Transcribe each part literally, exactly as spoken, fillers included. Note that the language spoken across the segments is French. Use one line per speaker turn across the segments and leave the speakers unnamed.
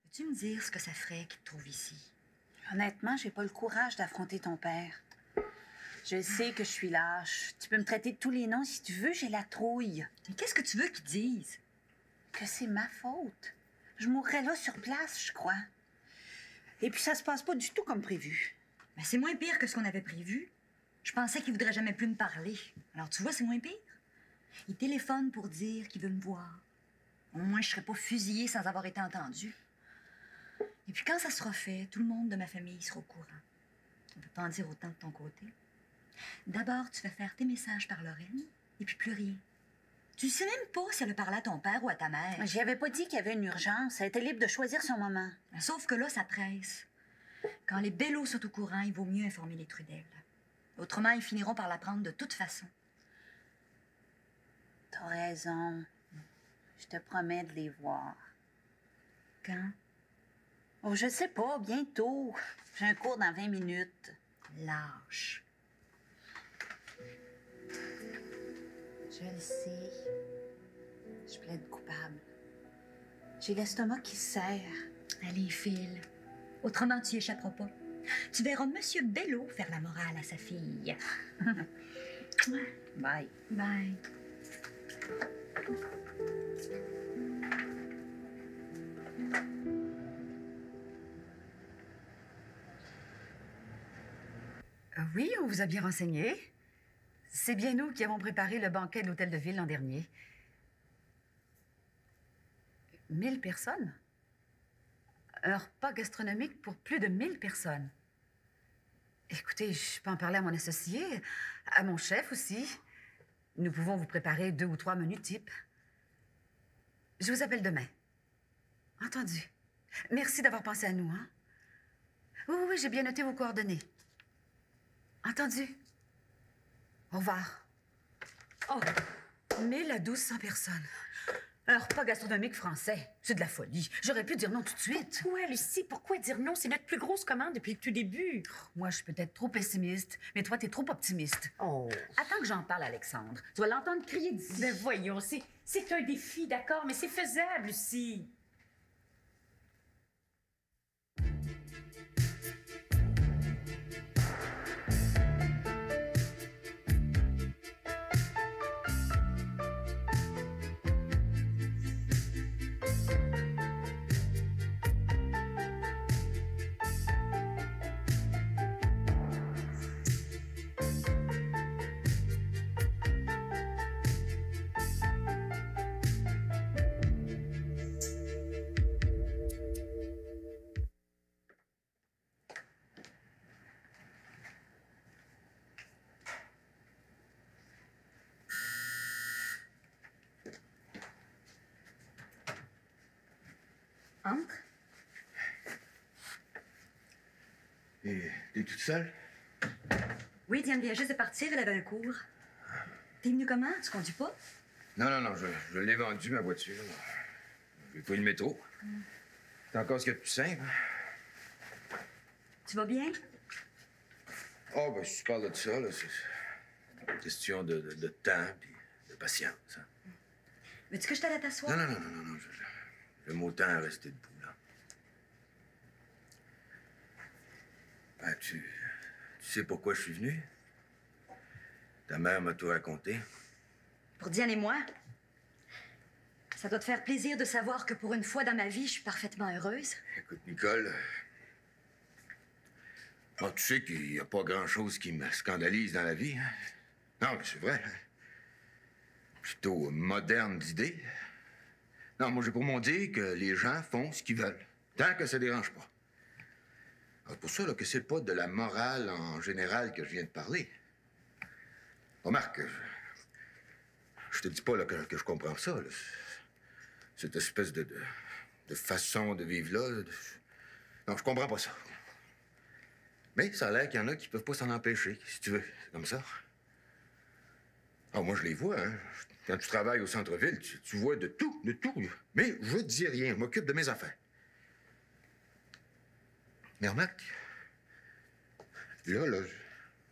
Peux-tu me dire ce que ça ferait qu'il te trouve ici?
Honnêtement, j'ai pas le courage d'affronter ton père. Je sais que je suis lâche. Tu peux me traiter de tous les noms si tu veux, j'ai la trouille.
Mais qu'est-ce que tu veux qu'il dise?
Que c'est ma faute. Je mourrais là sur place, je crois. Et puis ça se passe pas du tout comme prévu.
Ben, c'est moins pire que ce qu'on avait prévu. Je pensais qu'il voudrait jamais plus me parler. Alors tu vois, c'est moins pire. Il téléphone pour dire qu'il veut me voir. Au moins, je serais pas fusillée sans avoir été entendue. Et puis quand ça sera fait, tout le monde de ma famille sera au courant. On peut pas en dire autant de ton côté. D'abord, tu fais faire tes messages par Lorraine, et puis plus rien. Tu sais même pas si elle a parlé à ton père ou à ta mère.
J'y avais pas dit qu'il y avait une urgence. Elle était libre de choisir son moment.
Sauf que là, ça presse. Quand les Bello sont au courant, il vaut mieux informer les Trudel. Autrement, ils finiront par l'apprendre de toute façon.
T'as raison. Je te promets de les voir.
Quand?
Oh, je sais pas, bientôt. J'ai un cours dans vingt minutes.
Lâche.
Je le sais. Je plaide coupable. J'ai l'estomac qui se serre.
Allez, file. Autrement, tu y échapperas pas. Tu verras Monsieur Bello faire la morale à sa fille.
Bye.
Bye.
Oui, on vous a bien renseigné. C'est bien nous qui avons préparé le banquet de l'Hôtel de Ville l'an dernier. Mille personnes? Un repas gastronomique pour plus de mille personnes. Écoutez, je peux en parler à mon associé, à mon chef aussi. Nous pouvons vous préparer deux ou trois menus types. Je vous appelle demain. Entendu. Merci d'avoir pensé à nous, hein? Oui, oui, oui, j'ai bien noté vos coordonnées. Entendu. Au revoir. Oh, mille à douze cents personnes. Un repas gastronomique français. C'est de la folie. J'aurais pu dire non tout de suite.
Pourquoi, Lucie? Pourquoi dire non? C'est notre plus grosse commande depuis le tout début.
Moi, je suis peut-être trop pessimiste, mais toi, t'es trop optimiste.
Oh.
Attends que j'en parle à Alexandre. Tu vas l'entendre crier d'ici.
Ben voyons, c'est, c'est un défi, d'accord, mais c'est faisable, Lucie.
Entre.
Et t'es toute seule?
Oui, Diane vient juste de partir, elle avait un cours. T'es venu comment? Tu conduis pas?
Non, non, non, je, je l'ai vendu, ma voiture. J'ai pris le métro. Mm. C'est encore ce qu'il y a de plus simple.
Tu vas bien?
Oh, ben, si tu parles de ça, là, c'est une question de, de, de temps et de patience. Hein.
Veux-tu que je t'aille à t'asseoir?
Non, non, non, non, non, non. Je, je, j'aime autant rester debout, là. Ben, tu, tu sais pourquoi je suis venu? Ta mère m'a tout raconté.
Pour Diane et moi? Ça doit te faire plaisir de savoir que pour une fois dans ma vie, je suis parfaitement heureuse.
Écoute, Nicole, bon, tu sais qu'il n'y a pas grand-chose qui me scandalise dans la vie. Hein? Non, mais c'est vrai. Hein? Plutôt moderne d'idée. Non, moi, j'ai pour mon dire que les gens font ce qu'ils veulent, tant que ça dérange pas. C'est pour ça là, que c'est pas de la morale en général que je viens de parler. Remarque, je, je te dis pas là, que, que je comprends ça. Là. Cette espèce de, de, de façon de vivre-là. De... Non, je comprends pas ça. Mais ça a l'air qu'il y en a qui peuvent pas s'en empêcher, si tu veux. C'est comme ça. Ah, moi, je les vois, hein. Quand tu travailles au centre-ville, tu, tu vois de tout, de tout. Mais je dis rien, je m'occupe de mes affaires. Mais remarque, là, là, je...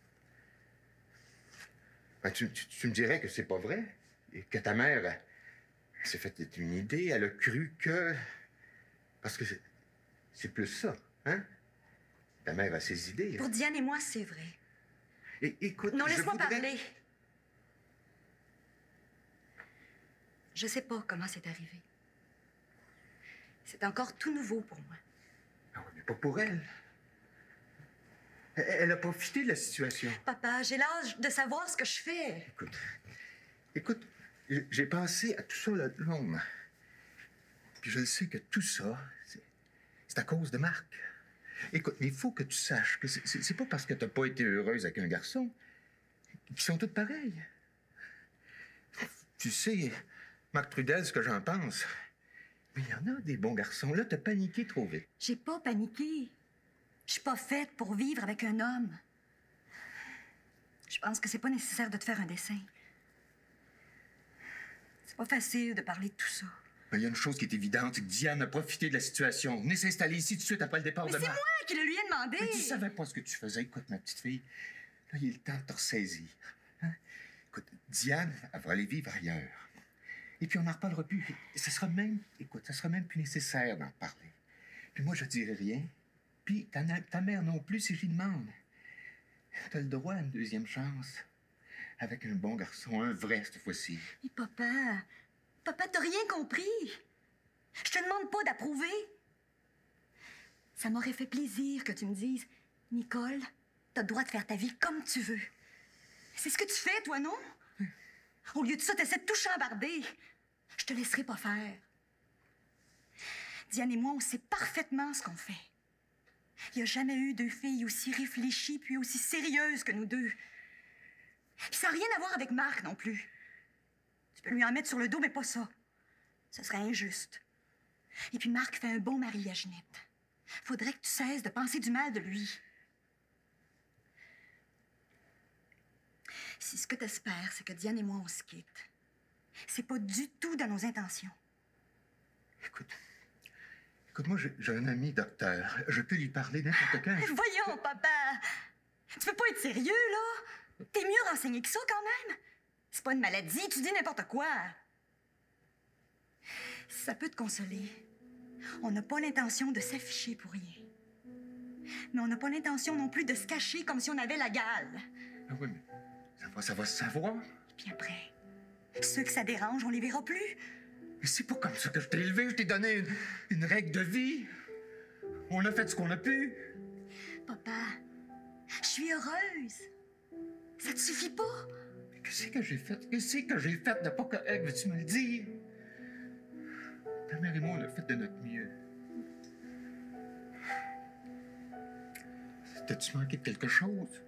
ben, tu, tu, tu me dirais que c'est pas vrai, et que ta mère, elle, elle s'est fait une idée, elle a cru que... Parce que C'est plus ça, hein? Ta mère a ses idées.
Pour Diane et moi, c'est vrai.
Et, écoute,
Non,
je
laisse-moi
voudrais-
parler. Je sais pas comment c'est arrivé. C'est encore tout nouveau pour moi.
Ah oui, mais pas pour elle. Elle, elle a profité de la situation.
Papa, j'ai l'âge de savoir ce que je fais.
Écoute, écoute, j'ai pensé à tout ça là, longuement. Puis je le sais que tout ça, c'est c'est à cause de Marc. Écoute, mais il faut que tu saches que c'est- c'est c'est pas parce que t'as pas été heureuse avec un garçon qu'ils sont tous pareils. Tu sais, Marc Trudel, ce que j'en pense. Mais il y en a des bons garçons. Là, t'as paniqué trop vite.
J'ai pas paniqué. Je suis pas faite pour vivre avec un homme. Je pense que c'est pas nécessaire de te faire un dessin. C'est pas facile de parler de tout ça.
Mais il y a une chose qui est évidente, c'est que Diane a profité de la situation. Venez s'installer ici tout de suite après le départ
Mais
de
c'est
Marc.
moi qui le lui ai demandé.
Mais tu savais pas ce que tu faisais. Écoute, ma petite fille, là, il est le temps de te ressaisir. Hein? Écoute, Diane, elle va aller vivre ailleurs. Et puis, on n'en reparlera plus. Et ça sera même, écoute, ça sera même plus nécessaire d'en parler. Puis moi, je dirai rien. Puis ta, na- ta mère non plus, si je lui demande. T'as le droit à une deuxième chance. Avec un bon garçon, un vrai, cette fois-ci.
Mais papa, papa, t'as rien compris. Je te demande pas d'approuver. Ça m'aurait fait plaisir que tu me dises, Nicole, t'as le droit de faire ta vie comme tu veux. C'est ce que tu fais, toi, non? Au lieu de ça, t'essaies de tout chambarder. Je te laisserai pas faire. Diane et moi, on sait parfaitement ce qu'on fait. Il n'y a jamais eu deux filles aussi réfléchies puis aussi sérieuses que nous deux. Puis ça n'a rien à voir avec Marc non plus. Tu peux lui en mettre sur le dos, mais pas ça. Ce serait injuste. Et puis Marc fait un bon mari à Ginette. Faudrait que tu cesses de penser du mal de lui. Si ce que t'espères, c'est que Diane et moi, on se quitte, c'est pas du tout dans nos intentions.
Écoute, écoute, moi, j'ai j'ai un ami docteur. Je peux lui parler n'importe quand.
Voyons, papa! Tu peux pas être sérieux, là? T'es mieux renseigné que ça, quand même. C'est pas une maladie, tu dis n'importe quoi. Si ça peut te consoler, on n'a pas l'intention de s'afficher pour rien. Mais on n'a pas l'intention non plus de se cacher comme si on avait la gale.
Ah oui, mais ça va, ça va se savoir.
Puis après, ceux que ça dérange, on les verra plus.
Mais c'est pas comme ça que je t'ai élevé. Je t'ai donné une, une règle de vie. On a fait ce qu'on a pu.
Papa, je suis heureuse. Ça te suffit pas?
Mais qu'est-ce que j'ai fait? Qu'est-ce que j'ai fait de pas correct? Veux-tu me le dire? Ta mère et moi, on a fait de notre mieux. T'as-tu manqué de quelque chose?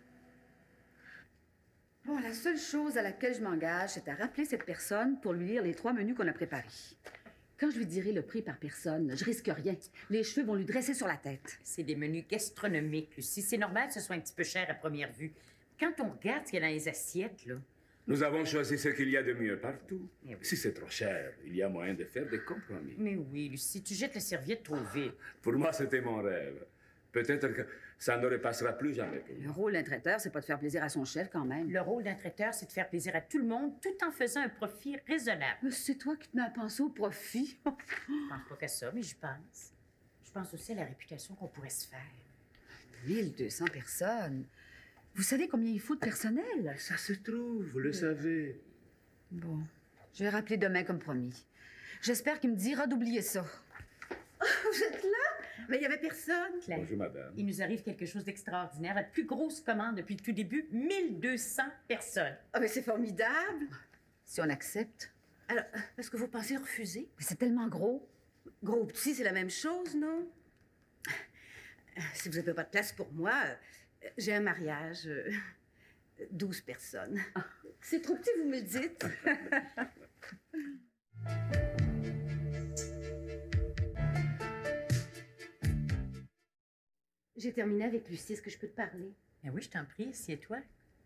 Bon, la seule chose à laquelle je m'engage, c'est à rappeler cette personne pour lui lire les trois menus qu'on a préparés. Quand je lui dirai le prix par personne, je risque rien. Les cheveux vont lui dresser sur la tête.
C'est des menus gastronomiques, Lucie. C'est normal que ce soit un petit peu cher à première vue. Quand on regarde ce qu'il y a dans les assiettes, là...
Nous avons choisi ce qu'il y a de mieux partout.
Eh oui.
Si c'est trop cher, il y a moyen de faire des compromis.
Mais oui, Lucie, tu jettes la serviette trop vite.
Pour moi, c'était mon rêve. Peut-être que ça ne repassera plus jamais pour
Le
moi.
rôle d'un traiteur, c'est pas de faire plaisir à son chef quand même.
Le rôle d'un traiteur, c'est de faire plaisir à tout le monde tout en faisant un profit raisonnable.
Mais c'est toi qui te mets à penser au profit.
Je pense pas qu'à ça, mais j'y pense. Je pense aussi à la réputation qu'on pourrait se faire.
mille deux cents personnes. Vous savez combien il faut de personnel?
Ça se trouve, vous le savez.
Bon, je vais rappeler demain comme promis. J'espère qu'il me dira d'oublier ça.
Vous êtes là? Mais il n'y avait personne.
Claire,
Bonjour, madame.
il nous arrive quelque chose d'extraordinaire. La plus grosse commande depuis le tout début, mille deux cents personnes.
Ah, mais c'est formidable.
Si on accepte.
Alors, est-ce que vous pensez refuser?
Mais c'est tellement gros.
Gros ou petit, c'est la même chose, non? Si vous n'avez pas de place pour moi, euh, j'ai un mariage. euh, douze personnes. C'est trop petit, vous me le dites. J'ai terminé avec Lucie. Est-ce que je peux te parler?
Ben oui, je t'en prie, assieds-toi.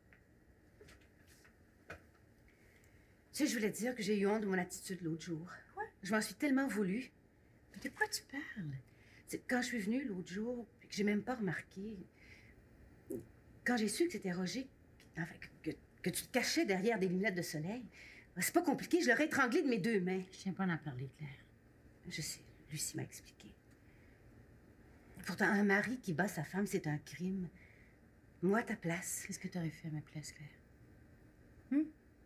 Tu sais, je voulais te dire que j'ai eu honte de mon attitude l'autre jour.
Quoi?
Je m'en suis tellement voulu.
De quoi tu parles?
C'est quand je suis venue l'autre jour, puis que j'ai même pas remarqué. Quand j'ai su que c'était Roger, enfin, que, que tu te cachais derrière des lunettes de soleil, c'est pas compliqué, je l'aurais étranglé de mes deux mains.
Je tiens pas à en parler, Claire.
Je sais, Lucie m'a expliqué. Pourtant, un mari qui bat sa femme, c'est un crime. Moi, à ta place.
Qu'est-ce que tu aurais fait à ma place, Claire? Hum?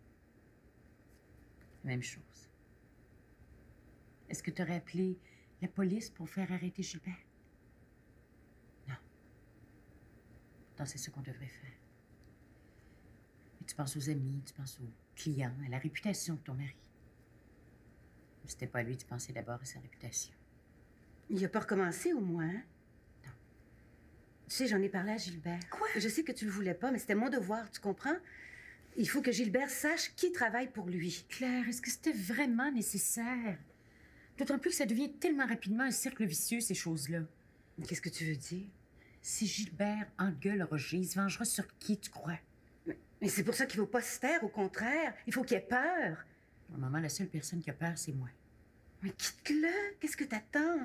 Même chose. Est-ce que tu aurais appelé la police pour faire arrêter Gilbert? Non. Pourtant, c'est ce qu'on devrait faire. Mais tu penses aux amis, tu penses aux clients, à la réputation de ton mari. Mais c'était pas à lui, tu pensais d'abord à sa réputation.
Il a pas recommencé, au moins, hein?
Non.
Tu sais, j'en ai parlé à Gilbert.
Quoi?
Je sais que tu le voulais pas, mais c'était mon devoir, tu comprends? Il faut que Gilbert sache qui travaille pour lui.
Claire, est-ce que c'était vraiment nécessaire? D'autant plus que ça devient tellement rapidement un cercle vicieux, ces choses-là.
Qu'est-ce que tu veux dire?
Si Gilbert engueule Roger, il se vengera sur qui, tu crois?
Mais c'est pour ça qu'il faut pas se taire, au contraire. Il faut qu'il ait peur.
Au moment, la seule personne qui a peur, c'est moi.
Mais quitte-le. Qu'est-ce que t'attends?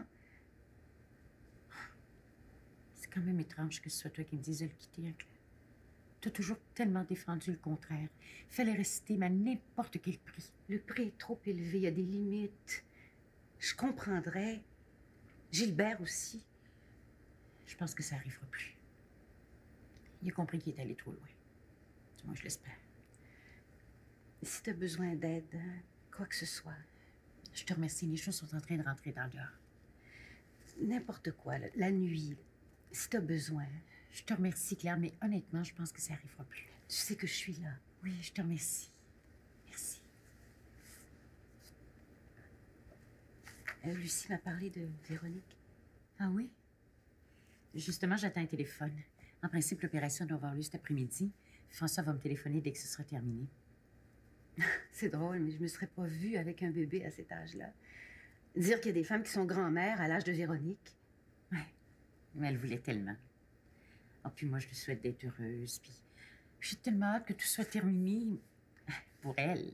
C'est quand même étrange que ce soit toi qui me dise de le quitter, hein, Claire. T'as toujours tellement défendu le contraire. Il fallait rester, mais à n'importe quel prix.
Le prix est trop élevé, il y a des limites. Je comprendrais. Gilbert aussi.
Je pense que ça arrivera plus. Il a compris qu'il est allé trop loin. Du moins, je l'espère.
Si t'as besoin d'aide, hein, quoi que ce soit,
Je te remercie. Les choses sont en train de rentrer dans l'heure.
n'importe quoi, là, la nuit, si t'as besoin,
Je te remercie, Claire, mais honnêtement, je pense que ça arrivera plus.
tu sais que je suis là.
Oui, je te remercie. Merci.
Euh, Lucie m'a parlé de Véronique.
Ah oui? Justement, j'attends un téléphone. En principe, l'opération doit avoir lieu cet après-midi. François va me téléphoner dès que ce sera terminé.
C'est drôle, mais je me serais pas vue avec un bébé à cet âge-là. Dire qu'il y a des femmes qui sont grand-mères à l'âge de Véronique.
Ouais. Mais elle voulait tellement. Oh, puis moi, je lui souhaite d'être heureuse. Puis j'ai tellement hâte que tout soit terminé pour elle.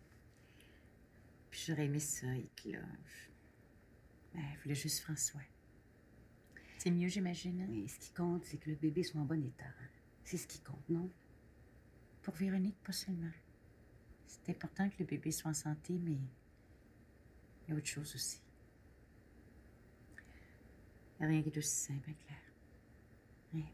Puis j'aurais aimé ça, être là. Je- Elle voulait juste François. C'est mieux, j'imagine. Hein?
Mais ce qui compte, c'est que le bébé soit en bon état. hein. C'est ce qui compte, non?
Pour Véronique, pas seulement. C'est important que le bébé soit en santé, mais il y a autre chose aussi. Il n'y a rien qui est aussi simple, hein, Claire. Rien.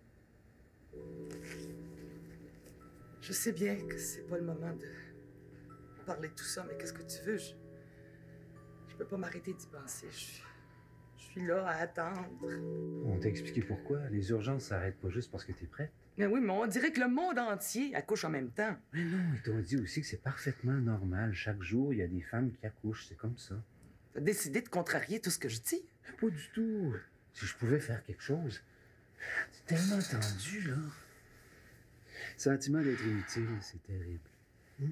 Je sais bien que c'est pas le moment de parler de tout ça, mais qu'est-ce que tu veux? Je, je peux pas m'arrêter d'y penser. Je, je suis là à attendre.
On t'a expliqué pourquoi. Les urgences s'arrêtent pas juste parce que t'es prête.
Mais oui, mais on dirait que le monde entier accouche en même temps.
Mais non, ils t'ont dit aussi que c'est parfaitement normal. Chaque jour, il y a des femmes qui accouchent. C'est comme ça.
T'as décidé de contrarier tout ce que je dis.
Pas du tout. Si je pouvais faire quelque chose. C'est tellement tendu, là. Sentiment d'être inutile, c'est terrible. Hmm?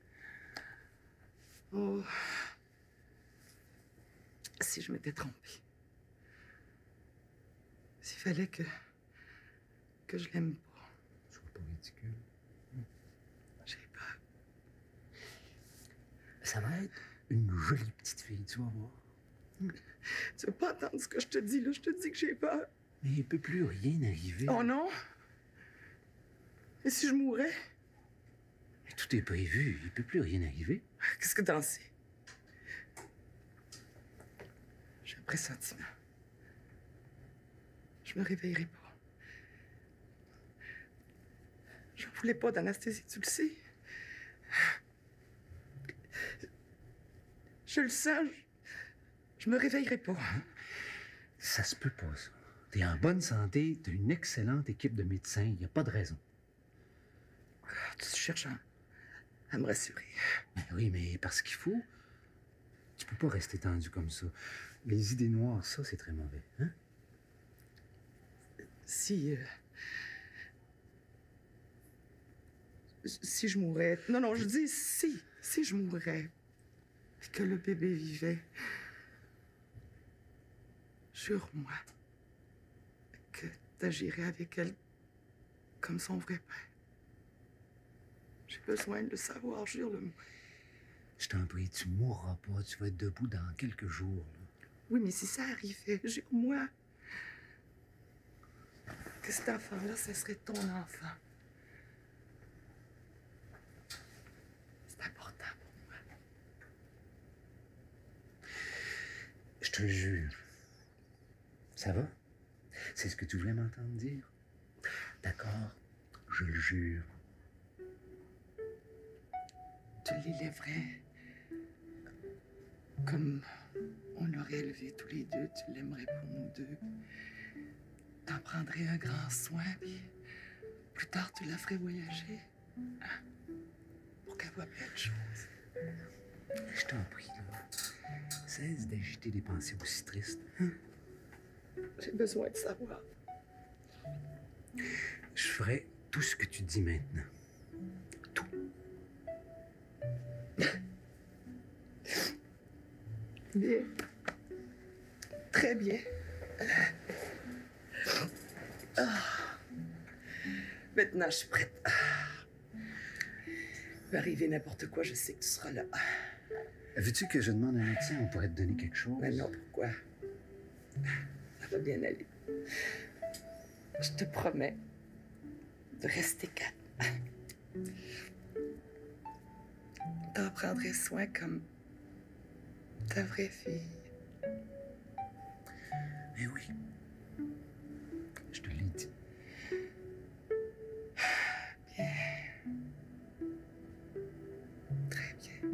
Oh. Si je m'étais trompée. S'il fallait que. que je l'aime pas.
Sois pas ridicule.
J'ai peur.
Ça va être une jolie petite fille, tu vas voir.
Tu veux pas entendre ce que je te dis, là? Je te dis que j'ai peur.
Mais il peut plus rien arriver.
Oh non? Et si je mourais?
Mais tout est prévu. Il peut plus rien arriver.
Qu'est-ce que t'en sais? J'ai un pressentiment. Je me réveillerai pas. Je voulais pas d'anesthésie, tu le sais. Je le sens. Je, je me réveillerai pas.
Ça se peut pas, ça. T'es en bonne santé, t'as une excellente équipe de médecins, il n'y a pas de raison.
Tu cherches à, à me rassurer.
Ben oui, mais parce qu'il faut. Tu peux pas rester tendu comme ça. Les idées noires, ça, c'est très mauvais, hein?
Si. euh, Si je mourais. Non, non, je dis si. Si je mourais. Puis que le bébé vivait. Jure-moi que t'agirais avec elle comme son vrai père. J'ai besoin de le savoir, jure-le-moi.
Je t'en prie, tu mourras pas, tu vas être debout dans quelques jours, là.
Oui, mais si ça arrivait, jure-moi que cet enfant-là, ce serait ton enfant. C'est important pour moi.
Je te le jure. Ça va? C'est ce que tu voulais m'entendre dire? D'accord, je le jure.
Tu l'élèverais comme on l'aurait élevé tous les deux. Tu l'aimerais pour nous deux. T'en prendrais un grand soin, puis plus tard, tu la ferais voyager. Hein? Pour qu'elle voit plein de choses.
Je t'en prie, là. Cesse d'agiter des pensées aussi tristes. Hein?
J'ai besoin de savoir.
Je ferai tout ce que tu dis maintenant. Tout.
Bien. Très bien. Ah. Maintenant, je suis prête. Ah. Il peut arriver n'importe quoi, je sais que tu seras là.
Veux-tu que je demande à un médecin? On pourrait te donner quelque chose.
Mais non, pourquoi? Ça va bien aller. Je te promets de rester calme. T'en prendrais soin comme ta vraie fille.
Mais oui. Je te l'ai dit.
Bien. Très bien.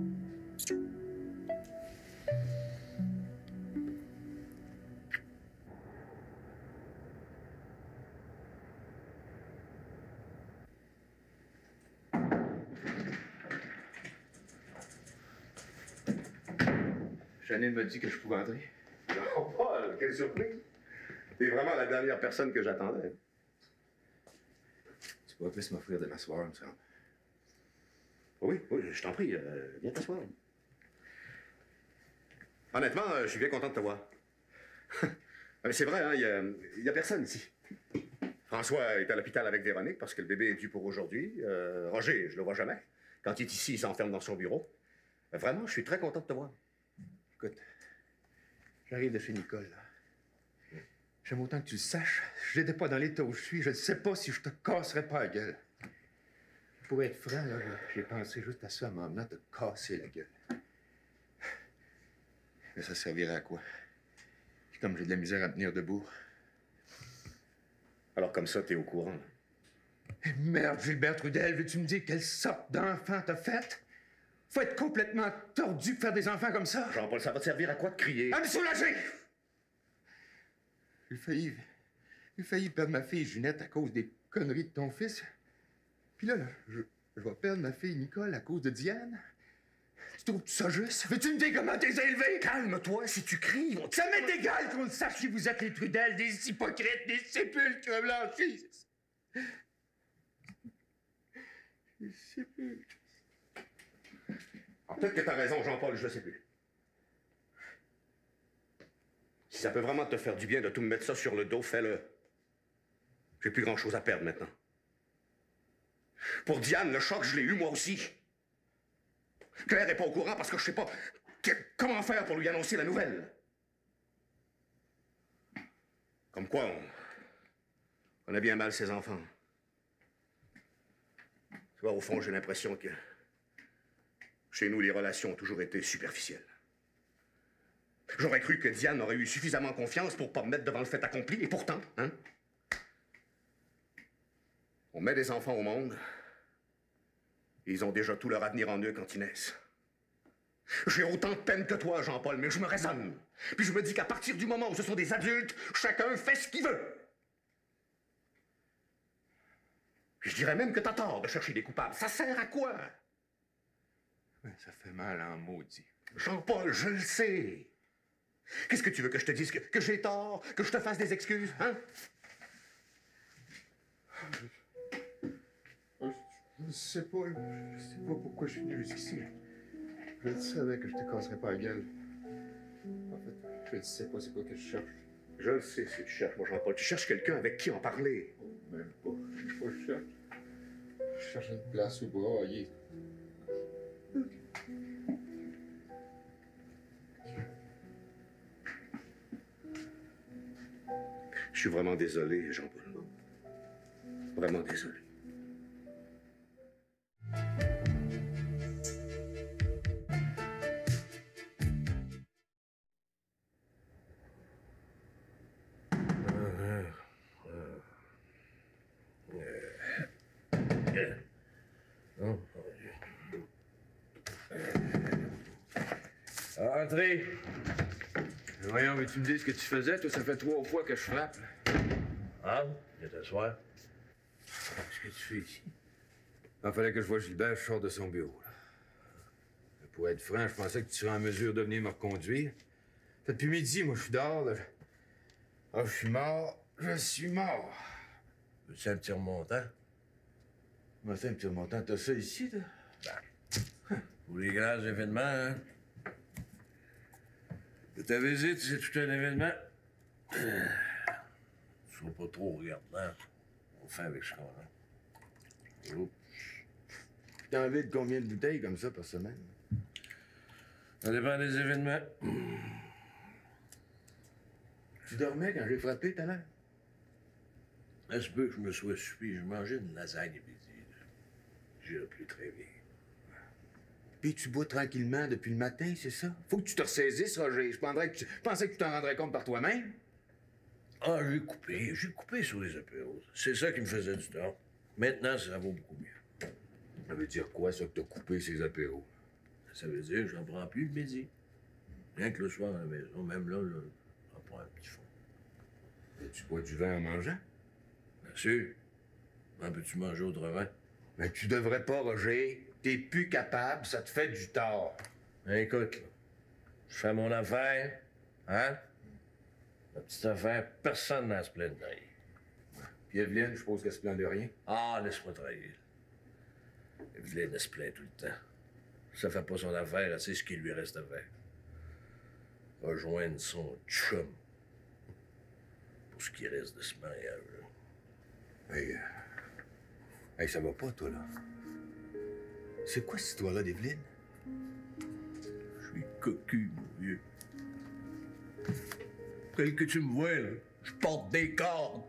Janine m'a dit que je pouvais entrer.
Oh, Paul, quelle surprise! T'es vraiment la dernière personne que j'attendais.
Tu pourrais plus m'offrir de m'asseoir, il me semble.
Oui, oui, je t'en prie, euh, viens t'asseoir. Honnêtement, euh, je suis bien content de te voir. Mais c'est vrai, il hein, n'y a, a personne ici. François est à l'hôpital avec Véronique parce que le bébé est dû pour aujourd'hui. Euh, Roger, je le vois jamais. Quand il est ici, il s'enferme dans son bureau. Euh, vraiment, je suis très content de te voir.
Écoute, j'arrive de chez Nicole, là. J'aime autant que tu le saches. Je n'étais pas dans l'état où je suis. Je ne sais pas si je te casserais pas la gueule. Pour être franc, là, j'ai pensé juste à ça en m'emmenant te casser la gueule. Mais ça servirait à quoi? Puis comme j'ai de la misère à me tenir debout.
Alors comme ça, t'es au courant.
Eh, merde, Gilbert Trudel, veux-tu me dire quelle sorte d'enfant t'as fait? Faut être complètement tordu pour faire des enfants comme ça.
Jean-Paul, ça va te servir à quoi de crier?
À me soulager! J'ai failli... J'ai failli perdre ma fille Ginette à cause des conneries de ton fils. Puis là, là je, je vais perdre ma fille Nicole à cause de Diane. Tu trouves ça juste? Veux-tu me dire comment t'es élevé?
Calme-toi, si tu cries, on...
Ça m'est égal qu'on le sache si vous êtes les Trudel, des hypocrites, des sépulcres blanchis. Des sépulcres.
Alors, peut-être que t'as raison, Jean-Paul, je ne sais plus. Si ça peut vraiment te faire du bien de tout me mettre ça sur le dos, fais-le. J'ai plus grand-chose à perdre maintenant. Pour Diane, le choc, je l'ai eu moi aussi. Claire n'est pas au courant parce que je sais pas que- comment faire pour lui annoncer la nouvelle. Comme quoi, on, on a bien mal ses enfants. Tu vois, au fond, j'ai l'impression que chez nous, les relations ont toujours été superficielles. J'aurais cru que Diane aurait eu suffisamment confiance pour pas me mettre devant le fait accompli, et pourtant, hein? On met des enfants au monde, et ils ont déjà tout leur avenir en eux quand ils naissent. J'ai autant de peine que toi, Jean-Paul, mais je me raisonne. Puis je me dis qu'à partir du moment où ce sont des adultes, chacun fait ce qu'il veut. Puis je dirais même que t'as tort de chercher des coupables. Ça sert à quoi?
Ouais, ça fait mal en maudit.
Jean-Paul, je le sais. Qu'est-ce que tu veux que je te dise? Que, que j'ai tort? Que je te fasse des excuses? Hein?
Je ne sais pas. Je sais pas pourquoi je suis venu jusqu'ici. Je savais que je te casserais pas la gueule. En fait, je ne sais pas c'est quoi que je cherche.
Je le sais ce que tu cherches, moi, Jean-Paul. Tu cherches quelqu'un avec qui en parler.
Même pas. Je sais pas ce que je cherche. Je cherche une place où brailler.
Je suis vraiment désolé, Jean-Paul. Vraiment désolé.
Euh, Non, mon Dieu. Entrez.
Voyons, veux-tu me dire ce que tu faisais? Toi, ça fait trois fois que je frappe.
Ah, viens t'asseoir.
Qu'est-ce que tu fais ici? Il fallait que je voie Gilbert, je sors de son bureau. Là. Pour être franc, je pensais que tu serais en mesure de venir me reconduire. Fait depuis midi, moi, je suis dehors. Là. Ah, je suis mort. Je suis mort.
Veux-tu un petit remontant?
Comment ça, un petit remontant? T'as ça ici, là?
Pour les grands événements, hein? De ta visite, c'est tout un événement. Sois pas trop regardant. On fait avec ce qu'on a. Oups.
T'en vides combien de bouteilles comme ça par semaine?
Ça dépend des événements.
Tu dormais quand j'ai frappé tout à l'heure?
Est-ce que je me sois suffi? Je mangeais une lasagne à midi. J'ai plus très bien.
Puis tu bois tranquillement depuis le matin, c'est ça? Faut que tu te ressaisisses, Roger. Je pensais que tu, je pensais que tu t'en rendrais compte par toi-même.
Ah, j'ai coupé. J'ai coupé sur les apéros. C'est ça qui me faisait du tort. Maintenant, ça vaut beaucoup mieux.
Ça veut dire quoi, ça, que t'as coupé ces apéros?
Ça veut dire que j'en prends plus le midi. Rien que le soir à la maison. Même là, là j'en prends un petit fond.
Et tu bois du vin en mangeant?
Bien sûr. En peux-tu manger autrement?
Mais tu devrais pas, Roger. T'es plus capable, ça te fait du tort.
Ben, écoute, là, je fais mon affaire, hein? Ma petite affaire, personne n'a à se plaindre de rien.
Puis Evelyne, je suppose qu'elle se plaint de rien.
Ah, laisse-moi travailler. Evelyne, elle se plaint tout le temps. Ça fait pas son affaire, elle sait ce qu'il lui reste à faire. Rejoindre son chum. Pour ce qui reste de ce mariage-là.
Hey, euh... hey, ça va pas, toi, là? C'est quoi cette histoire-là d'Evelyne?
Je suis cocu, mon vieux. Tel que tu me vois, là, je porte des cordes.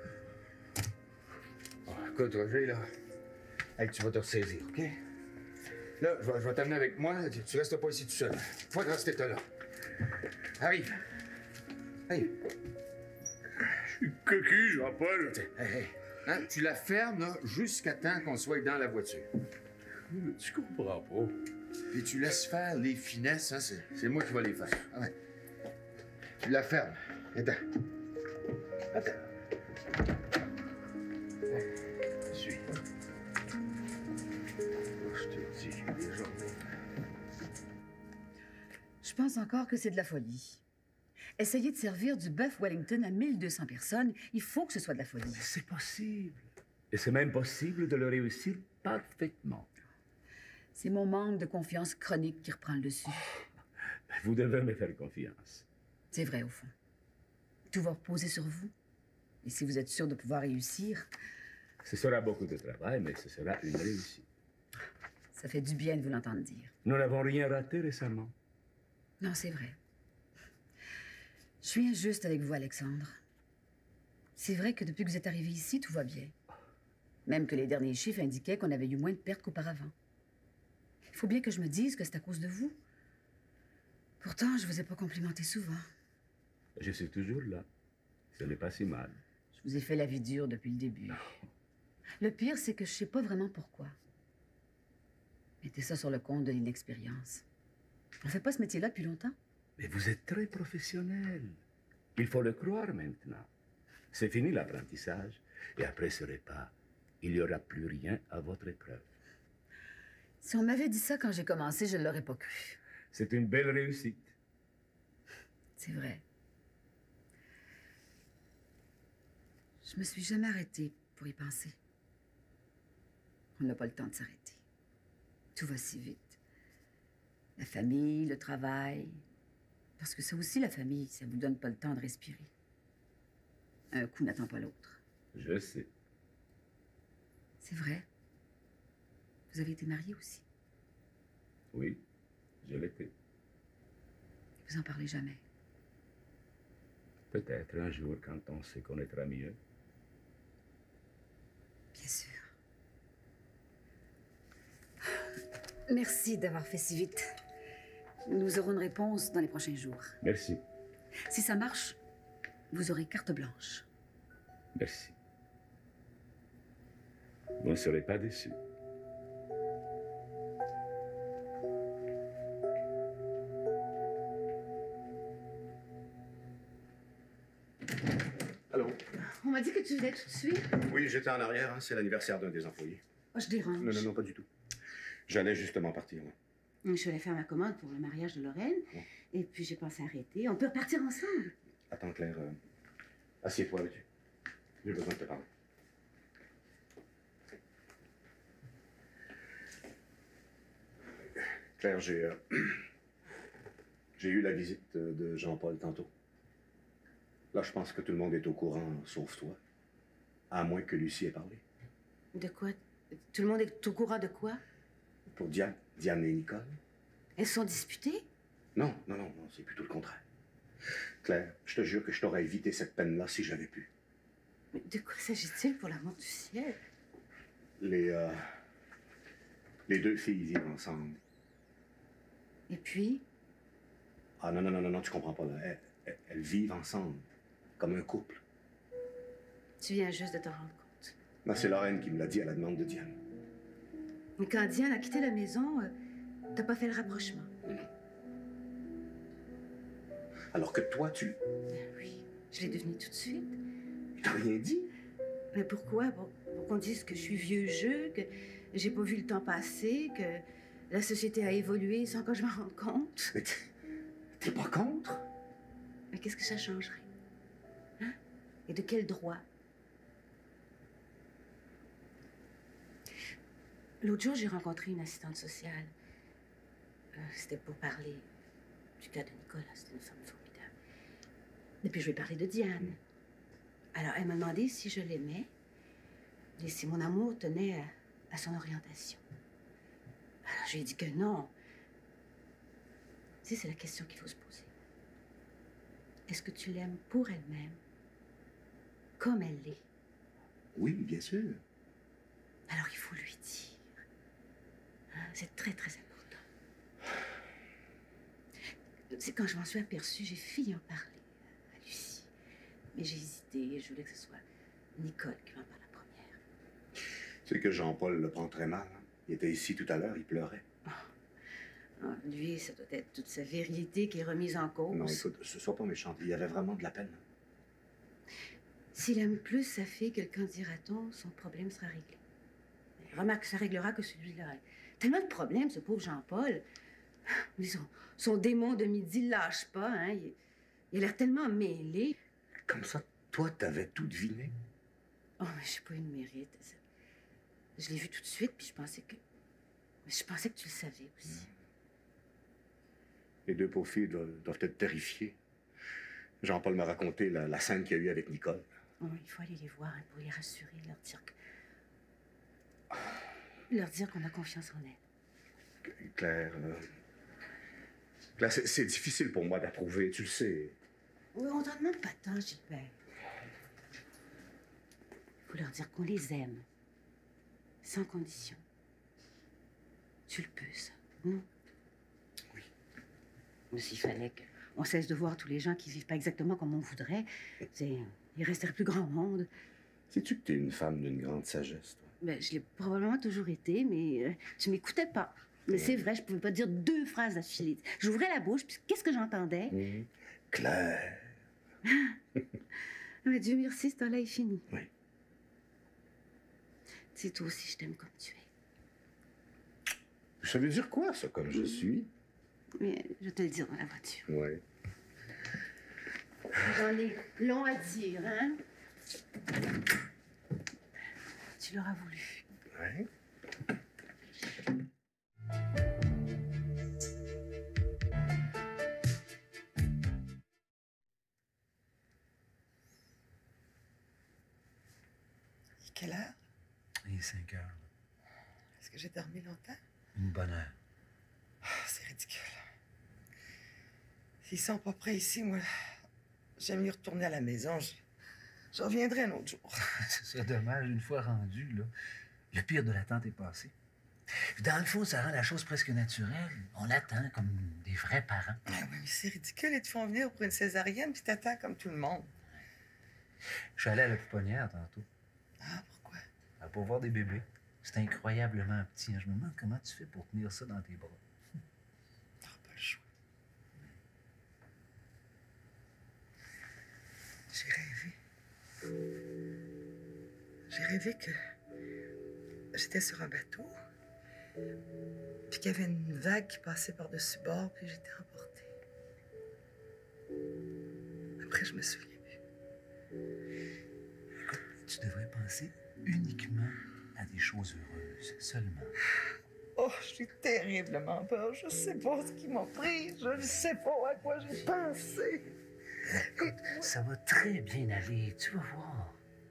Oh, écoute, Roger, là, hey, tu vas te ressaisir, OK? Là, je vais, je vais t'amener avec moi. Tu, tu restes pas ici tout seul. Pas dans cet état-là. Arrive. Hey.
Je suis cocu, Jean-Paul.
Hey, hey. Hein, tu la fermes, là, jusqu'à temps qu'on soit dans la voiture.
Tu comprends pas.
Puis tu laisses faire les finesses, hein, c'est, c'est moi qui vais les faire. Ah ouais. Tu la fermes. Attends. Attends. Suis. Je te dis, j'ai des journées.
Je pense encore que c'est de la folie. Essayer de servir du bœuf Wellington à mille deux cents personnes, il faut que ce soit de la folie.
C'est possible. Et c'est même possible de le réussir parfaitement.
C'est mon manque de confiance chronique qui reprend le dessus.
Vous devez me faire confiance.
C'est vrai, au fond. Tout va reposer sur vous. Et si vous êtes sûr de pouvoir réussir...
Ce sera beaucoup de travail, mais ce sera une réussite.
Ça fait du bien de vous l'entendre dire.
Nous n'avons rien raté récemment.
Non, c'est vrai. Je suis injuste avec vous, Alexandre. C'est vrai que depuis que vous êtes arrivé ici, tout va bien. Même que les derniers chiffres indiquaient qu'on avait eu moins de pertes qu'auparavant. Il faut bien que je me dise que c'est à cause de vous. Pourtant, je vous ai pas complimenté souvent.
Je suis toujours là. Ce n'est pas si mal.
Je vous ai fait la vie dure depuis le début.
Non.
Le pire, c'est que je sais pas vraiment pourquoi. Mettez ça sur le compte de l'inexpérience. On fait pas ce métier-là depuis longtemps.
Mais vous êtes très professionnel. Il faut le croire maintenant. C'est fini l'apprentissage. Et après ce repas, il n'y aura plus rien à votre épreuve.
Si on m'avait dit ça quand j'ai commencé, je ne l'aurais pas cru.
C'est une belle réussite.
C'est vrai. Je me suis jamais arrêtée pour y penser. On n'a pas le temps de s'arrêter. Tout va si vite. La famille, le travail. Parce que ça aussi, la famille, ça vous donne pas le temps de respirer. Un coup n'attend pas l'autre.
Je sais.
C'est vrai. Vous avez été marié aussi.
Oui, je l'étais.
Vous en parlez jamais.
Peut-être un jour, quand on se connaîtra mieux.
Bien sûr. Merci d'avoir fait si vite. Nous aurons une réponse dans les prochains jours.
Merci.
Si ça marche, vous aurez carte blanche.
Merci. Vous ne serez pas déçu.
Allô?
On m'a dit que tu venais tout de suite.
Oui, j'étais en arrière, hein. C'est l'anniversaire d'un des employés.
Oh, je dérange.
Non, non, non, pas du tout. J'allais justement partir. Là.
Je suis allée faire ma commande pour le mariage de Lorraine.
Ouais.
Et puis j'ai pensé arrêter. On peut repartir ensemble.
Attends, Claire. Euh... Assieds-toi, veux-tu? J'ai besoin de te parler. Claire, j'ai... Euh... j'ai eu la visite de Jean-Paul tantôt. Là, je pense que tout le monde est au courant, sauf toi. À moins que Lucie ait parlé.
De quoi? Tout le monde est au courant de quoi?
Pour Diane, Diane et Nicole.
Elles sont disputées?
Non, non, non, non, c'est plutôt le contraire. Claire, je te jure que je t'aurais évité cette peine-là si j'avais pu.
Mais de quoi s'agit-il, pour l'amour du ciel?
Les, euh, les deux filles vivent ensemble.
Et puis?
Ah non, non, non, non, non, tu comprends pas, là. Elles, elles, elles vivent ensemble, comme un couple.
Tu viens juste de te rendre compte.
Non, c'est Lorraine qui me l'a dit à la demande de Diane.
Mais quand Diane a quitté la maison, euh, t'as pas fait le rapprochement?
Non. Alors que toi, tu...
Ben oui, je l'ai deviné tout de suite.
T'as rien dit?
Mais pourquoi? Pour, pour qu'on dise que je suis vieux jeu, que j'ai pas vu le temps passer, que la société a évolué sans que je m'en rende compte.
Mais t'es pas contre?
Mais qu'est-ce que ça changerait? Hein? Et de quel droit? L'autre jour, j'ai rencontré une assistante sociale. Euh, C'était pour parler du cas de Nicolas. C'était une femme formidable. Et puis, je lui ai parlé de Diane. Alors, elle m'a demandé si je l'aimais et si mon amour tenait à, à son orientation. Alors, je lui ai dit que non. Tu sais, c'est la question qu'il faut se poser. Est-ce que tu l'aimes pour elle-même, comme elle l'est?
Oui, bien sûr.
Alors, il faut lui dire. Hein, c'est très, très important. C'est quand je m'en suis aperçue, j'ai failli en parler à Lucie. Mais j'ai hésité, je voulais que ce soit Nicole qui m'en parle la première.
C'est que Jean-Paul le prend très mal. Hein. Il était ici tout à l'heure, il pleurait.
Oh. Oh, lui, ça doit être toute sa vérité qui est remise en cause.
Non, écoute, ce sois pas méchante. Il y avait vraiment de la peine.
S'il aime plus sa fille que le candidaton, son problème sera réglé. Mais remarque, ça réglera que celui-là. Tellement de problèmes, ce pauvre Jean-Paul. Mais son, son démon de midi ne lâche pas, hein. Il, il a l'air tellement mêlé.
Comme ça, toi, t'avais tout deviné.
Oh, mais j'ai pas eu de mérite. Je l'ai vu tout de suite, puis je pensais que... Je pensais que tu le savais aussi. Mmh.
Les deux pauvres filles doivent, doivent être terrifiées. Jean-Paul m'a raconté la, la scène qu'il y a eu avec Nicole.
Oh, il faut aller les voir hein, pour les rassurer, leur dire que... Leur dire qu'on a confiance en elles.
Claire... Euh... Claire, c'est difficile pour moi d'approuver, tu le sais.
Oui, on t'en demande pas tant, Gilbert. Il faut leur dire qu'on les aime. Sans condition. Tu le peux, ça, non?
Oui.
Mais s'il fallait qu'on cesse de voir tous les gens qui vivent pas exactement comme on voudrait, c'est... il resterait plus grand monde.
Sais-tu que t'es une femme d'une grande sagesse, toi?
Ben, je l'ai probablement toujours été, mais euh, tu m'écoutais pas. Mais ouais. C'est vrai, je pouvais pas dire deux phrases d'affilée. J'ouvrais la bouche, puis qu'est-ce que j'entendais?
Mmh. Claire!
Mais Dieu merci, ce temps-là est fini.
Oui.
Tu sais, toi aussi, je t'aime comme tu es.
Ça veut dire quoi, ça, comme mmh. je suis?
Mais je vais te le dire dans la voiture.
Oui.
J'en ai long à dire, hein? Tu l'auras voulu.
Oui.
Quelle heure?
Il est cinq heures.
Est-ce que j'ai dormi longtemps?
Une bonne heure.
Oh, c'est ridicule. S'ils sont pas prêts ici, moi, j'aime mieux retourner à la maison. Je, je reviendrai un autre jour.
Ce serait dommage, une fois rendu, là. Le pire de l'attente est passé. Dans le fond, ça rend la chose presque naturelle. On l'attend comme des vrais parents.
Ah oui, mais c'est ridicule. Ils te font venir pour une césarienne, puis t'attends comme tout le monde.
Je suis allé à la pouponnière tantôt.
Ah, pourquoi?
Ah À pas voir des bébés. C'est incroyablement petit. Hein. Je me demande comment tu fais pour tenir ça dans tes bras.
T'as pas le choix. J'ai rêvé. J'ai rêvé que j'étais sur un bateau, puis qu'il y avait une vague qui passait par-dessus bord, puis j'étais emportée. Après, je me souviens plus.
Écoute, tu devrais penser uniquement à des choses heureuses, seulement.
Oh, j'ai terriblement peur. Je sais pas ce qui m'a pris. Je ne sais pas à quoi j'ai pensé.
Écoute, ça va très bien aller. Tu vas voir.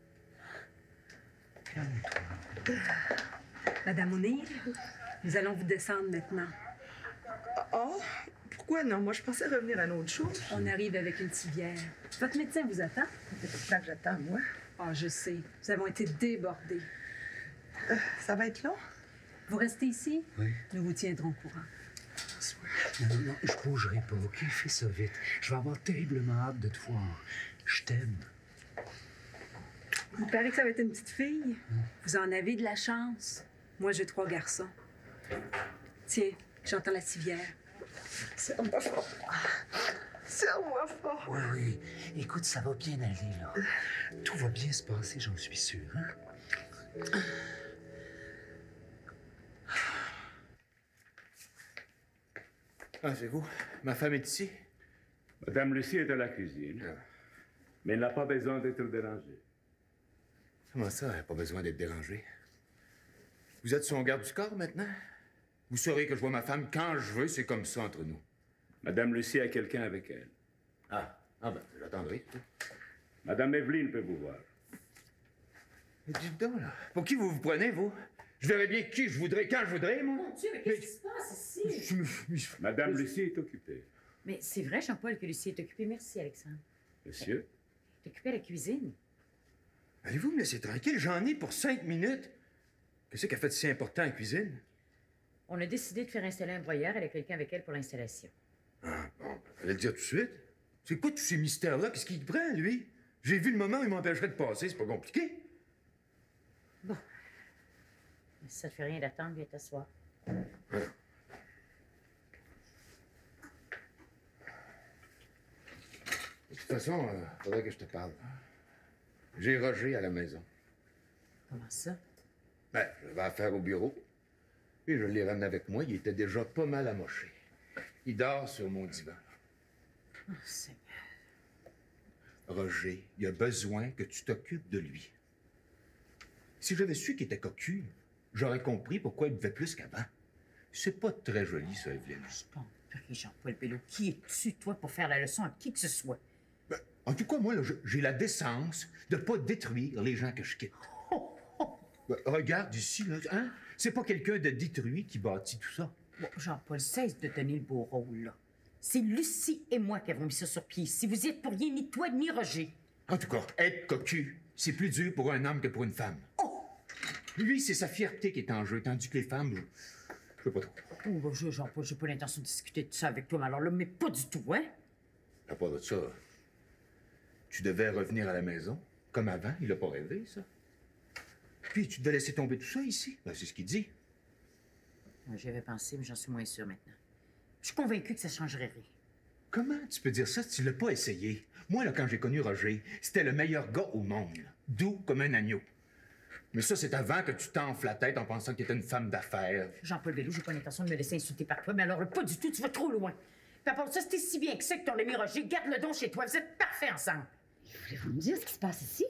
Calme-toi.
Madame O'Neill, nous allons vous descendre maintenant.
Oh, pourquoi non? Moi, je pensais revenir à une autre chose.
On arrive avec une civière. Votre médecin vous attend?
C'est pour ça que j'attends, moi.
Ah, je sais. Nous avons été débordés.
Euh, ça va être long?
Vous restez ici?
Oui.
Nous vous tiendrons au courant.
Non, non, non, je bougerai pas, OK? Fais ça vite. Je vais avoir terriblement hâte de te voir. Je t'aime.
Il paraît que ça va être une petite fille. Vous en avez de la chance. Moi, j'ai trois garçons. Tiens, j'entends la civière.
Serre-moi fort. Serre-moi fort.
Oui, oui. Écoute, ça va bien aller, là. Tout va bien se passer, j'en suis sûr, hein?
Ah, c'est vous? Ma femme est ici?
Madame Lucie est à la cuisine,
Ah.
mais elle n'a pas besoin d'être dérangée.
Comment ça, elle n'a pas besoin d'être dérangée? Vous êtes son garde du corps maintenant? Vous saurez que je vois ma femme quand je veux, c'est comme ça entre nous.
Madame Lucie a quelqu'un avec elle.
Ah, ah ben, j'attendrai.
Madame Evelyne peut vous voir.
Mais dites donc, là, pour qui vous vous prenez, vous? Je verrai bien qui je voudrais, quand je voudrais, moi.
Mon Dieu, mais qu'est-ce qui se passe ici?
Je me-
Madame Lucie est occupée.
Mais c'est vrai, Jean-Paul, que Lucie est occupée. Merci, Alexandre.
Monsieur?
Elle est occupée à la cuisine.
Allez-vous me laisser tranquille? J'en ai pour cinq minutes. Qu'est-ce qu'elle fait de si important en cuisine?
On a décidé de faire installer un broyeur. Elle a quelqu'un avec elle pour l'installation.
Ah, bon, fallait le dire tout de suite. C'est quoi tous ces mystères-là? Qu'est-ce qu'il prend, lui? J'ai vu le moment où il m'empêcherait de passer, c'est pas compliqué.
Bon. Mais si ça te fait rien d'attendre, viens t'asseoir.
Voilà. De toute façon, il faudrait que je te parle. J'ai Roger à la maison.
Comment ça?
Ben, j'avais affaire au bureau. Puis je l'ai ramené avec moi. Il était déjà pas mal amoché. Il dort sur mon divan.
Oh, Seigneur.
Roger, il a besoin que tu t'occupes de lui. Si j'avais su qu'il était cocu, j'aurais compris pourquoi il buvait plus qu'avant. C'est pas très joli, ça, Evelyne.
C'est pas un peu, Jean-Paul Bello. Qui es-tu, toi, pour faire la leçon à qui que ce soit?
Ben, en tout cas, moi, là, je- j'ai la décence de pas détruire les gens que je quitte. Ben, regarde ici, là, hein? C'est pas quelqu'un de détruit qui bâtit tout ça.
Bon, Jean-Paul, cesse de tenir le beau rôle, là. C'est Lucie et moi qui avons mis ça sur pied. Si vous y êtes pour rien, ni toi, ni Roger.
En tout cas, être cocu, c'est plus dur pour un homme que pour une femme.
Oh!
Lui, c'est sa fierté qui est en jeu, tandis que les femmes, je, je sais pas trop.
Oh, ben, je- Jean-Paul, j'ai pas l'intention de discuter de ça avec toi, mais alors là, mais pas du tout, hein?
À part de ça, tu devais revenir à la maison, comme avant. Il a pas rêvé, ça. Puis, tu devais laisser tomber tout ça ici. Ben, c'est ce qu'il dit.
Moi, j'y avais pensé, mais j'en suis moins sûre maintenant. Je suis convaincue que ça changerait rien.
Comment tu peux dire ça si tu l'as pas essayé? Moi, là, quand j'ai connu Roger, c'était le meilleur gars au monde. là. Doux comme un agneau. Mais ça, c'est avant que tu t'enfles la tête en pensant que t'étais une femme d'affaires.
Jean-Paul Bello, j'ai pas l'intention de me laisser insulter par toi, mais alors là, pas du tout, tu vas trop loin. Puis à part ça, c'était si bien que ça que ton ami Roger, garde-le donc chez toi, vous êtes parfaits ensemble.
Voulez-vous me dire ce qui se passe ici?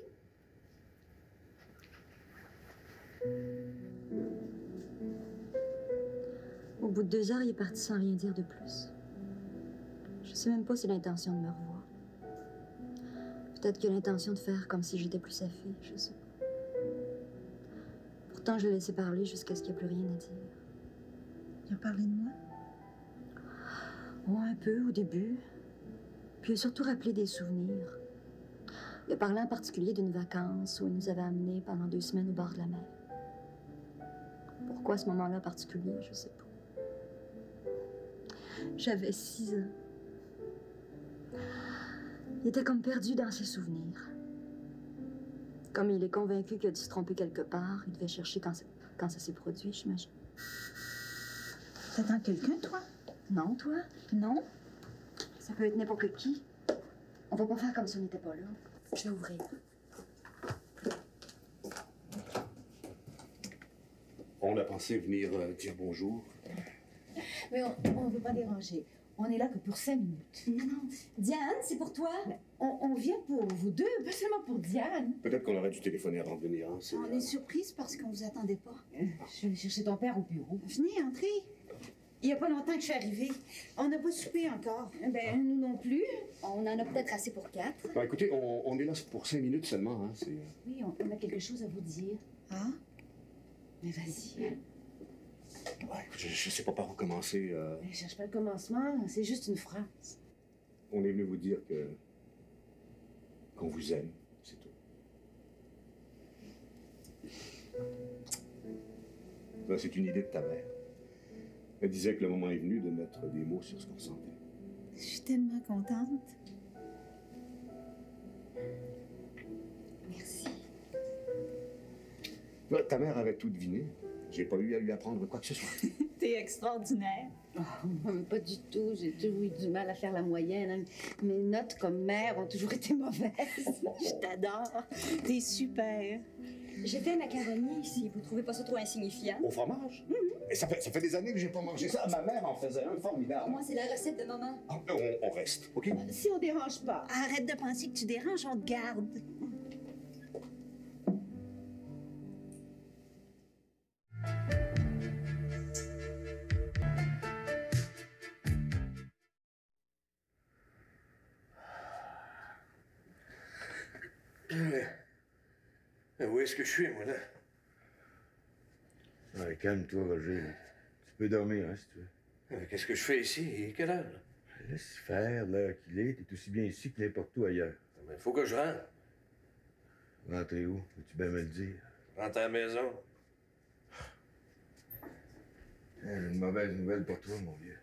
Au bout de deux heures, il est parti sans rien dire de plus. Je sais même pas s'il a l'intention de me revoir. Peut-être qu'il a l'intention de faire comme si j'étais plus sa fille, je sais pas. Pourtant, je l'ai laissé parler jusqu'à ce qu'il n'y ait plus rien à dire.
Il a parlé de moi?
Oh, un peu au début. Puis il a surtout rappelé des souvenirs. Il a parlé en particulier d'une vacance où il nous avait amenés pendant deux semaines au bord de la mer. Pourquoi à ce moment-là en particulier, je sais pas. J'avais six ans. Il était comme perdu dans ses souvenirs. Comme il est convaincu qu'il a dû se tromper quelque part, il devait chercher quand ça, quand ça s'est produit, j'imagine.
T'attends quelqu'un, toi?
Non, toi? Non? Ça peut être n'importe qui. On va pas faire comme si on n'était pas là. Je vais ouvrir.
On a pensé venir euh, dire bonjour.
Mais on ne veut pas déranger. On est là que pour cinq minutes.
Non, non. Diane, c'est pour toi?
On, on vient pour vous deux, pas seulement pour Diane.
Peut-être qu'on aurait dû téléphoner avant de venir. Hein, c'est,
On
euh,
est surprise parce qu'on vous attendait pas. Je vais chercher ton père au bureau. Venez, entrez. Il n'y a pas longtemps que je suis arrivée. On n'a pas soupé encore. Ben, nous non plus.
On en a peut-être assez pour quatre.
Bah, écoutez, on, on est là pour cinq minutes seulement. Hein, c'est...
Oui, on, on a quelque chose à vous dire. Ah? Mais vas-y.
Ouais, écoute, je, je sais pas par où commencer. Euh...
Ne cherche pas le commencement, c'est juste une phrase.
On est venu vous dire que... qu'on vous aime, c'est tout. Ben, c'est une idée de ta mère. Elle disait que le moment est venu de mettre des mots sur ce qu'on ressentait.
Je suis tellement contente.
Merci.
Ben, ta mère avait tout deviné. J'ai pas eu à lui apprendre quoi que ce soit.
T'es extraordinaire.
Oh, pas du tout. J'ai toujours eu du mal à faire la moyenne. Hein. Mes notes comme mère ont toujours été mauvaises.
Je t'adore. T'es super.
J'ai fait un macaroni ici. Vous trouvez pas ça trop insignifiant?
Au fromage? Mm-hmm. Et ça fait, ça fait des années que j'ai pas mangé ça. Ma mère en faisait un formidable.
Moi, c'est la recette de maman.
Ah, on, on reste, OK?
Si on dérange pas, arrête de penser que tu déranges, on te garde.
Euh, où est-ce que je suis, moi, là?
Ouais, calme-toi, Roger. Tu peux dormir, hein, si tu veux.
Euh, Qu'est-ce que je fais ici? Il est quelle heure, là?
Laisse faire l'heure qu'il est. T'es aussi bien ici que n'importe où ailleurs.
Il faut que je rentre.
Rentrer où? Veux-tu bien me le dire?
Rentre à la maison.
J'ai une mauvaise nouvelle pour toi, mon vieux.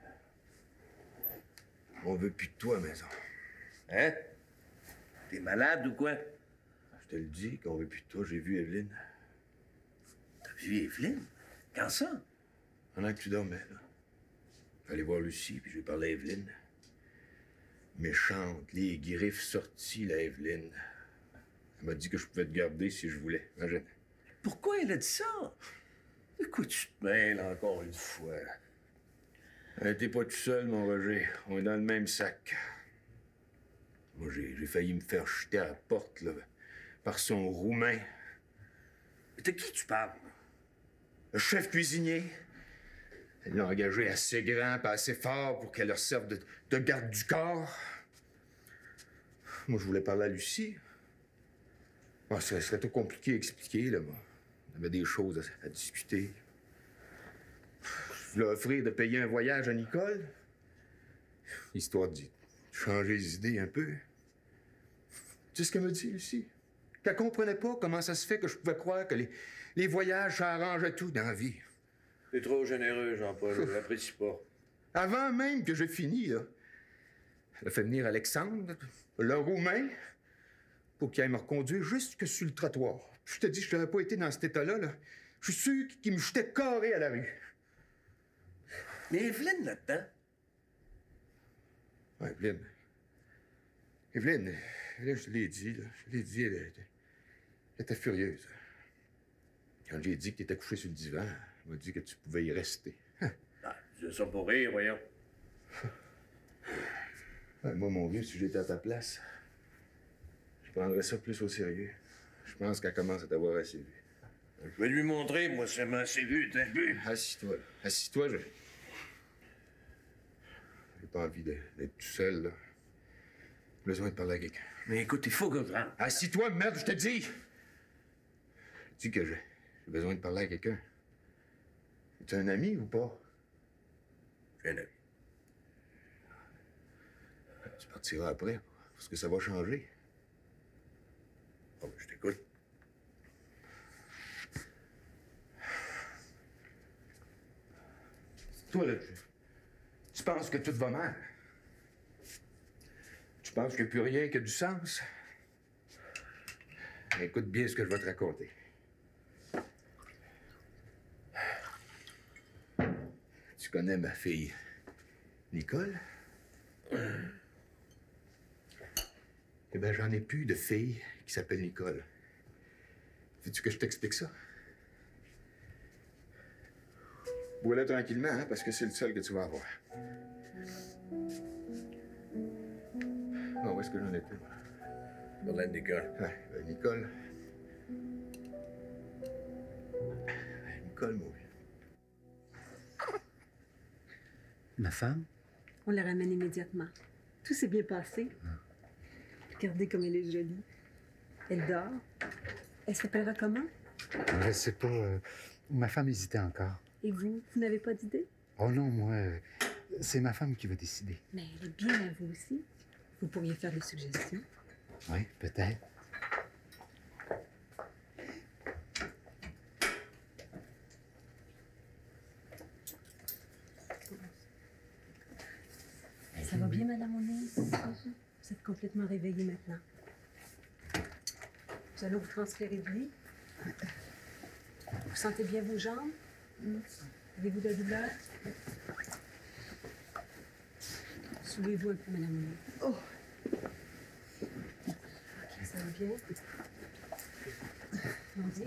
On veut plus de toi à la maison.
Hein? T'es malade ou quoi?
Je te le dis, qu'on veut plus de toi, j'ai vu Evelyne.
T'as vu Evelyne? Quand ça?
Pendant que tu dormais, là. J'allais voir Lucie, puis je lui parlais à Evelyne. Méchante, les griffes sorties, la Evelyne. Elle m'a dit que je pouvais te garder si je voulais. Imagine.
Pourquoi elle a dit ça? De quoi tu te mêles encore une fois?
Euh, T'es pas tout seul, mon Roger. On est dans le même sac. Moi, j'ai j'ai failli me faire jeter à la porte, là, par son roumain.
De qui tu parles?
Le chef cuisinier. Elle l'a engagé assez grand pas assez fort pour qu'elle leur serve de, de garde du corps. Moi, je voulais parler à Lucie. Ah, ça serait trop compliqué à expliquer, là. Moi. On avait des choses à, à discuter. Je voulais offrir de payer un voyage à Nicole. Histoire de changer les idées un peu. Tu sais ce qu'elle m'a dit, Lucie? Qu'elle comprenait pas comment ça se fait que je pouvais croire que les, les voyages, ça arrangeait tout dans la vie.
T'es trop généreux, Jean-Paul. Je l'apprécie pas.
Avant même que j'ai fini, là, elle a fait venir Alexandre, le Roumain, pour qu'il aille me reconduire jusque sur le trottoir. Je te dis, je n'aurais pas été dans cet état-là, là. Je suis sûr qu'il me jetait carré à la rue.
Mais Evelyne, là-dedans?
Ouais, Evelyne. Evelyne, Evelyne, je te l'ai dit, là. Je te l'ai dit, elle, elle, elle était furieuse. Quand j'ai dit que tu étais couché sur le divan, elle m'a dit que tu pouvais y rester.
Ah, c'est ça pour rire, voyons.
Ouais, moi, mon vieux, si j'étais à ta place, je prendrais ça plus au sérieux. Je pense qu'elle commence à t'avoir assez vu.
Je vais lui montrer, moi, ça m'a assez vu, t'as vu?
Assis-toi, là. Assis-toi, je... J'ai pas envie de- d'être tout seul, là. J'ai besoin de parler à quelqu'un.
Mais écoute, il faut que je rentre.
Assis-toi, merde, je te dis! Je dis que j'ai j'ai besoin de parler à quelqu'un. Es-tu un ami ou pas?
J'ai un ami.
Tu partiras après, parce que ça va changer.
Oh, ben, je t'écoute.
Toi, là, tu, tu penses que tout va mal. Tu penses qu'il n'y a plus rien qui a du sens. Écoute bien ce que je vais te raconter. Tu connais ma fille Nicole? Eh bien, j'en ai plus de fille qui s'appelle Nicole. Veux-tu que je t'explique ça? Bois-le tranquillement, hein, parce que c'est le seul que tu vas avoir. Bon, où est-ce que j'en étais, moi?
Parlant de Nicole.
Ouais, ben, Nicole. Nicole, moi.
Ma femme?
On la ramène immédiatement. Tout s'est bien passé. Regardez comme elle est jolie. Elle dort. Elle s'appellera comment?
Je sais pas. euh, ma femme hésitait encore.
Et vous, vous n'avez pas d'idée?
Oh non, moi, euh, c'est ma femme qui va décider.
Mais elle est bien à vous aussi. Vous pourriez faire des suggestions.
Oui, peut-être.
Ça va bien, Madame O'Neill? Vous êtes complètement réveillée maintenant. Nous allons vous transférer de lit. Vous sentez bien vos jambes? Avez-vous de la douleur? Soulevez-vous un peu, Madame O'Neill.
Oh!
Ça va bien? Allons-y.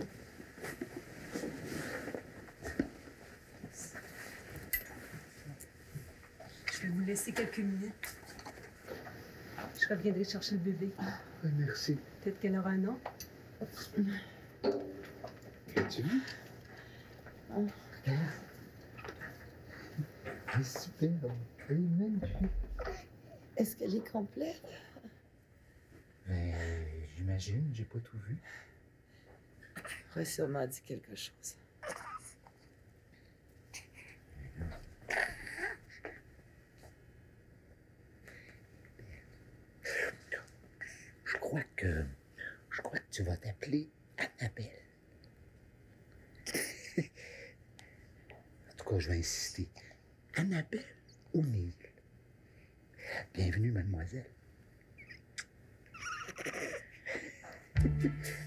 Je vais vous laisser quelques minutes. Je reviendrai chercher le bébé.
Oui, merci.
Peut-être qu'elle aura un nom.
Tu vu?
Oh.
Regarde. Elle est superbe. Elle est magnifique.
Est-ce qu'elle est complète?
Ben, j'imagine, j'ai pas tout vu.
aurait sûrement dit quelque chose.
Je crois que... Je crois que tu vas t'appeler Annabelle. En tout cas, je vais insister. Annabelle O'Neill. Bienvenue, mademoiselle.